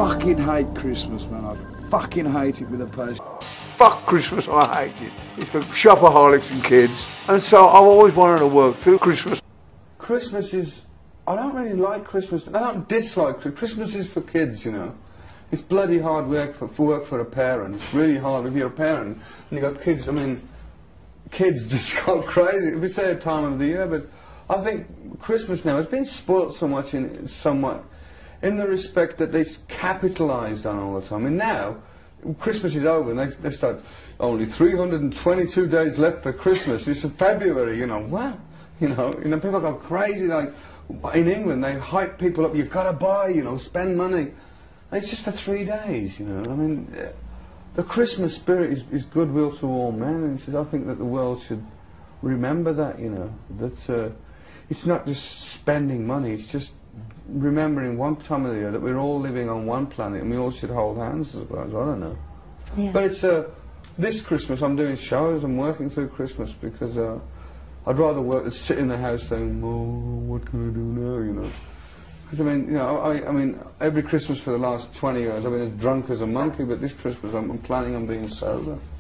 fucking hate Christmas, man. I fucking hate it with a passion. Fuck Christmas, I hate it. It's for shopaholics and kids. And so I've always wanted to work through Christmas. Christmas is... I don't really like Christmas. I don't dislike Christmas. Christmas is for kids, you know. It's bloody hard work for a parent. It's really hard if you're a parent and you've got kids. I mean, kids just go crazy. It's their time of the year, but I think Christmas now has been spoilt so much somewhat in the respect that they've capitalised on all the time. And now, Christmas is over and they start, only 322 days left for Christmas. It's in February, you know. Wow. You know, people go crazy, like, in England, they hype people up, you've got to buy, you know, spend money. And it's just for 3 days, you know. I mean, the Christmas spirit is goodwill to all men, and he says, I think that the world should remember that, you know, that it's not just spending money, it's just remembering one time of the year that we're all living on one planet and we all should hold hands, I suppose. I don't know. Yeah. But it's, this Christmas I'm doing shows, I'm working through Christmas because I'd rather work than sit in the house saying, oh, what can I do now, you know. Because, I mean, you know, I mean, every Christmas for the last 20 years I've been as drunk as a monkey, but this Christmas I'm planning on being sober.